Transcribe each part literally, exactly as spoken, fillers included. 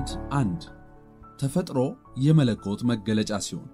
አንድ አንድ ተፈጥሮ የመለኮት መገለጫ ሲሆን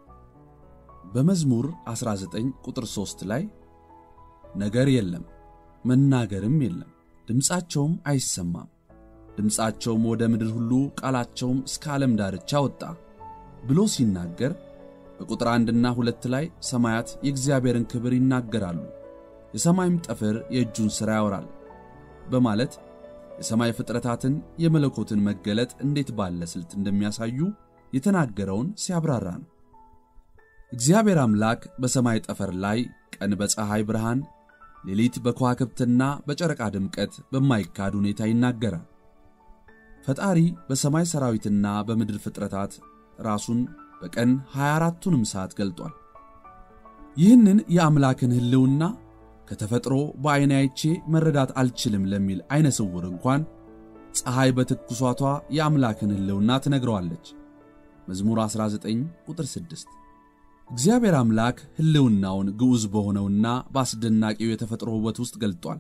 በመዝሙር አስራ ዘጠኝ ቁጥር ሶስት ላይ ነገር የለም መናገርም የለም ድምጻቸውም አይሰማም ድምጻቸውም ወደ ምድር ሁሉ ቃላቸውም እስከ ዓለም ዳርቻ ወጣ ብሎ ሲናገር በቁጥር አንድ እና ሁለት ላይ ሰማያት የእግዚአብሔርን ክብር ይናገራሉ የሰማይም ጠፈር የእጁን ሥራ ያወራል በማለት የሰማይ ፍጥረታትን የመለኮትን መገለጥ እንዴት ባለ ስልት እንደሚያሳዩ የተናገረውን ሲያብራራ ነው። እግዚአብሔር አምላክ በሰማይ ጠፈር ላይ ቀን በፀሐይ ብርሃን ሌሊት በከዋክብትና በጨረቃ ድምቀት በማይካድ ሁኔታ ይናገራል። ፈጣሪ በሰማይ ሰራዊትና በምድር ፍጥረታት ራሱን በቀን ሃያ አራቱንም ሰዓት ገልጧል። ይህንን የአምላክን ህልውና ከተፈጥሮ በአይኔ አይቼ መረዳት አልችልም ለሚል አይነ ስውር እንኳን ፀሐይ በትኩሷቷ የአምላክን ህልውና ትነግረዋለች። መዝሙር አስራ ዘጠኝ ቁጥር ስድስት እግዚአብሔር አምላክ ህልውናውን ግዑዝ በሆነውና በአስደናቂው የተፈጥሮ ውበት ውስጥ ገልጧል።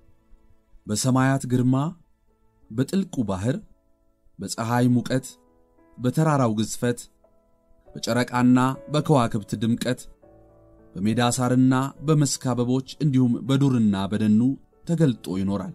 በሰማያት ግርማ፣ በጥልቁ ባህር፣ በፀሐይ ሙቀት፣ በተራራው ግዝፈት፣ በጨረቃና በከዋክብት ድምቀት፣ በሜዳ ሳርና በመስክ አበቦች እንዲሁም በዱርና በደኑ ተገልጦ ይኖራል።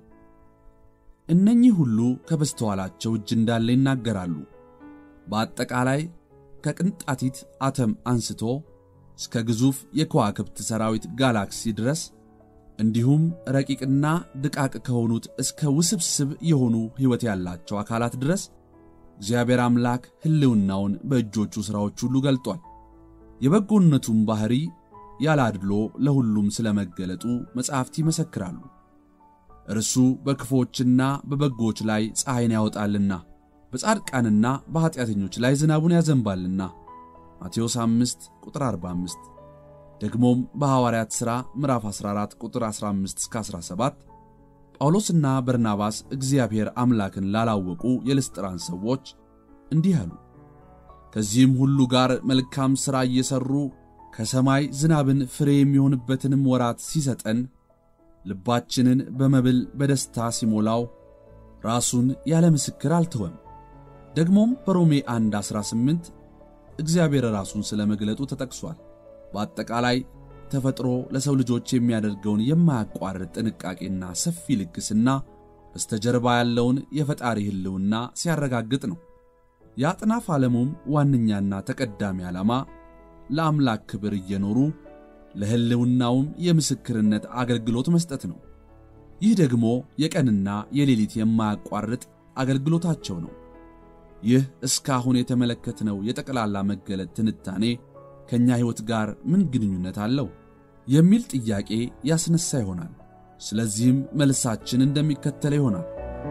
እነኚህ ሁሉ ከበስተኋላቸው እጅ እንዳለ ይናገራሉ። በአጠቃላይ ከቅንጣቲት አተም አንስቶ እስከ ግዙፍ የከዋክብት ሰራዊት ጋላክሲ ድረስ እንዲሁም ረቂቅና ድቃቅ ከሆኑት እስከ ውስብስብ የሆኑ ሕይወት ያላቸው አካላት ድረስ እግዚአብሔር አምላክ ህልውናውን በእጆቹ ሥራዎች ሁሉ ገልጧል። የበጎነቱም ባህሪ ያላድሎ ለሁሉም ስለመገለጡ መጻሕፍት ይመሰክራሉ። እርሱ በክፎችና በበጎች ላይ ፀሐይን ያወጣልና በጻድቃንና በኃጢአተኞች ላይ ዝናቡን ያዘንባልና ማቴዎስ አምስት ቁጥር አርባ አምስት ደግሞም በሐዋርያት ሥራ ምዕራፍ አስራ አራት ቁጥር አስራ አምስት እስከ አስራ ሰባት ጳውሎስና በርናባስ እግዚአብሔር አምላክን ላላወቁ የልስጥራን ሰዎች እንዲህ አሉ። ከዚህም ሁሉ ጋር መልካም ሥራ እየሰሩ ከሰማይ ዝናብን ፍሬ የሚሆንበትንም ወራት ሲሰጠን ልባችንን በመብል በደስታ ሲሞላው ራሱን ያለ ምስክር አልተወም። ደግሞም በሮሜ አንድ አስራ ስምንት እግዚአብሔር ራሱን ስለመግለጡ ተጠቅሷል። በአጠቃላይ ተፈጥሮ ለሰው ልጆች የሚያደርገውን የማያቋርጥ ጥንቃቄና ሰፊ ልግስና በስተጀርባ ያለውን የፈጣሪ ህልውና ሲያረጋግጥ ነው። የአጥናፍ ዓለሙም ዋነኛና ተቀዳሚ ዓላማ ለአምላክ ክብር እየኖሩ ለህልውናውም የምስክርነት አገልግሎት መስጠት ነው። ይህ ደግሞ የቀንና የሌሊት የማያቋርጥ አገልግሎታቸው ነው። ይህ እስካሁን የተመለከትነው የጠቅላላ መገለጥ ትንታኔ ከኛ ሕይወት ጋር ምን ግንኙነት አለው የሚል ጥያቄ ያስነሳ ይሆናል። ስለዚህም መልሳችን እንደሚከተለው ይሆናል።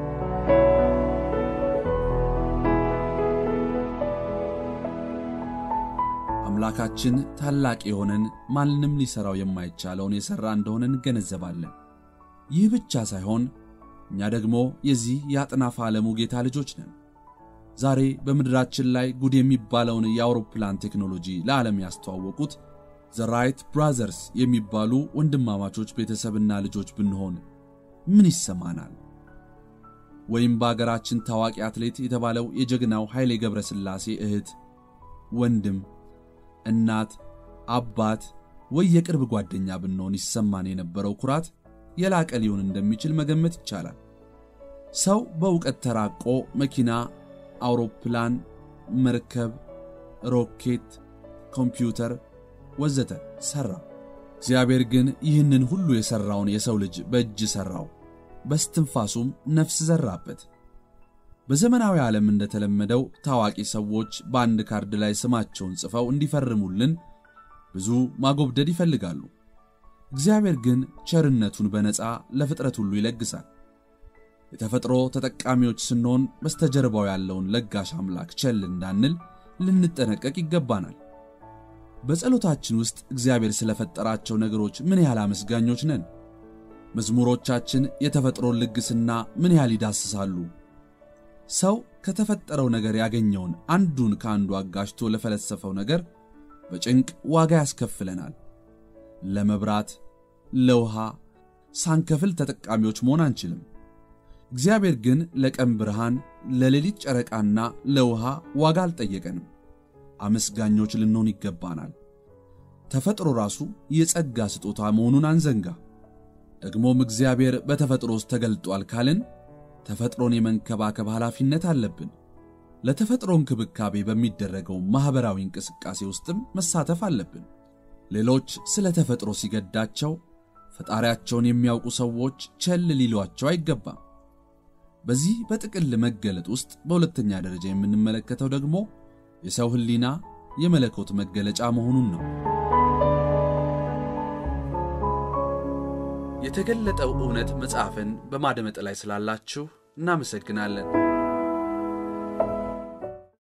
አምላካችን ታላቅ የሆነን ማንንም ሊሰራው የማይቻለውን የሰራ እንደሆነ እንገነዘባለን። ይህ ብቻ ሳይሆን እኛ ደግሞ የዚህ የአጥናፍ ዓለሙ ጌታ ልጆች ነን። ዛሬ በምድራችን ላይ ጉድ የሚባለውን የአውሮፕላን ቴክኖሎጂ ለዓለም ያስተዋወቁት ዘ ራይት ብራዘርስ የሚባሉ ወንድማማቾች ቤተሰብና ልጆች ብንሆን ምን ይሰማናል? ወይም በአገራችን ታዋቂ አትሌት የተባለው የጀግናው ኃይሌ ገብረስላሴ እህት፣ ወንድም፣ እናት፣ አባት ወይ የቅርብ ጓደኛ ብንሆን ይሰማን የነበረው ኩራት የላቀ ሊሆን እንደሚችል መገመት ይቻላል። ሰው በእውቀት ተራቆ መኪና፣ አውሮፕላን፣ መርከብ፣ ሮኬት፣ ኮምፒውተር ወዘተ ሰራ። እግዚአብሔር ግን ይህንን ሁሉ የሰራውን የሰው ልጅ በእጅ ሰራው፣ በስትንፋሱም ነፍስ ዘራበት። በዘመናዊ ዓለም እንደተለመደው ታዋቂ ሰዎች በአንድ ካርድ ላይ ስማቸውን ጽፈው እንዲፈርሙልን ብዙ ማጎብደድ ይፈልጋሉ። እግዚአብሔር ግን ቸርነቱን በነፃ ለፍጥረት ሁሉ ይለግሳል። የተፈጥሮ ተጠቃሚዎች ስንሆን በስተጀርባው ያለውን ለጋሽ አምላክ ቸል እንዳንል ልንጠነቀቅ ይገባናል። በጸሎታችን ውስጥ እግዚአብሔር ስለፈጠራቸው ነገሮች ምን ያህል አመስጋኞች ነን? መዝሙሮቻችን የተፈጥሮን ልግስና ምን ያህል ይዳስሳሉ? ሰው ከተፈጠረው ነገር ያገኘውን አንዱን ከአንዱ አጋጭቶ ለፈለሰፈው ነገር በጭንቅ ዋጋ ያስከፍለናል። ለመብራት፣ ለውሃ ሳንከፍል ተጠቃሚዎች መሆን አንችልም። እግዚአብሔር ግን ለቀን ብርሃን ለሌሊት ጨረቃና ለውሃ ዋጋ አልጠየቀንም። አመስጋኞች ልንሆን ይገባናል። ተፈጥሮ ራሱ የጸጋ ስጦታ መሆኑን አንዘንጋ። ደግሞም እግዚአብሔር በተፈጥሮ ውስጥ ተገልጧል ካልን ተፈጥሮን የመንከባከብ ኃላፊነት አለብን። ለተፈጥሮ እንክብካቤ በሚደረገው ማህበራዊ እንቅስቃሴ ውስጥም መሳተፍ አለብን። ሌሎች ስለ ተፈጥሮ ሲገዳቸው ፈጣሪያቸውን የሚያውቁ ሰዎች ቸል ሊሏቸው አይገባም። በዚህ በጥቅል መገለጥ ውስጥ በሁለተኛ ደረጃ የምንመለከተው ደግሞ የሰው ሕሊና የመለኮት መገለጫ መሆኑን ነው። የተገለጠው እውነት መጽሐፍን በማድመጥ ላይ ስላላችሁ እናመሰግናለን።